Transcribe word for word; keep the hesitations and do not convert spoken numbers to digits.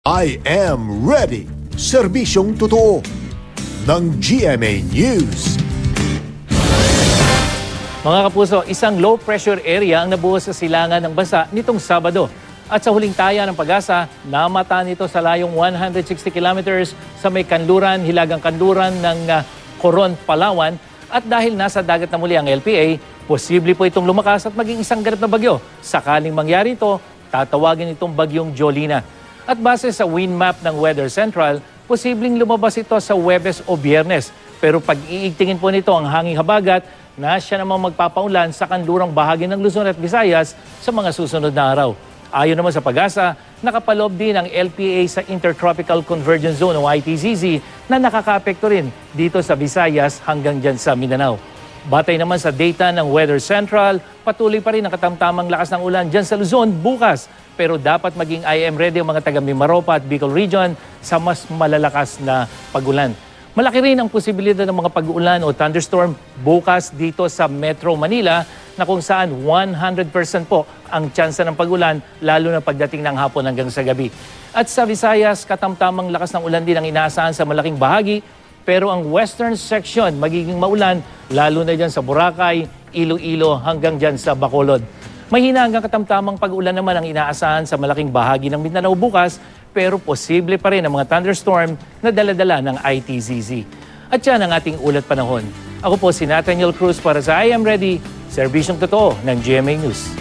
I am ready. Serbisyong totoo ng G M A News. Mga kapuso, isang low-pressure area ang nabuhos sa silangan ng bansa nitong Sabado. At sa huling taya ng Pag-asa, namata nito sa layong one hundred sixty kilometers sa may kanluran, hilagang kanluran ng uh, Coron, Palawan. At dahil nasa dagat na muli ang L P A, posible po itong lumakas at maging isang ganap na bagyo. Sakaling mangyari ito, tatawagin itong bagyong Jolina. At base sa wind map ng Weather Central, posibleng lumabas ito sa Huwebes o Biyernes. Pero pag iigtingin po nito ang hanging habagat, na siya namang magpapaulan sa kanlurang bahagi ng Luzon at Visayas sa mga susunod na araw. Ayon naman sa Pag-asa, nakapaloob din ang L P A sa Intertropical Convergence Zone o I T Z Z na nakakaapekto rin dito sa Visayas hanggang dyan sa Mindanao. Batay naman sa data ng Weather Central, patuloy pa rin ang katamtamang lakas ng ulan dyan sa Luzon bukas. Pero dapat maging I am ready ang mga taga Mimaropa at Bicol Region sa mas malalakas na pag-ulan. Malaki rin ang posibilidad ng mga pag-uulan o thunderstorm bukas dito sa Metro Manila na kung saan one hundred percent po ang tsansa ng pag-ulan lalo na pagdating ng hapon hanggang sa gabi. At sa Visayas, katamtamang lakas ng ulan din ang inaasahan sa malaking bahagi pero ang western section magiging maulan lalo na dyan sa Boracay, Iloilo hanggang dyan sa Bacolod. Mahina hanggang katamtamang pag-ulan naman ang inaasahan sa malaking bahagi ng Mindanao bukas pero posible pa rin ang mga thunderstorm na dala-dala ng I T Z Z. At yan ang ating ulat panahon. Ako po si Nathaniel Cruz para sa I Am Ready, Serbisyong Totoo ng G M A News.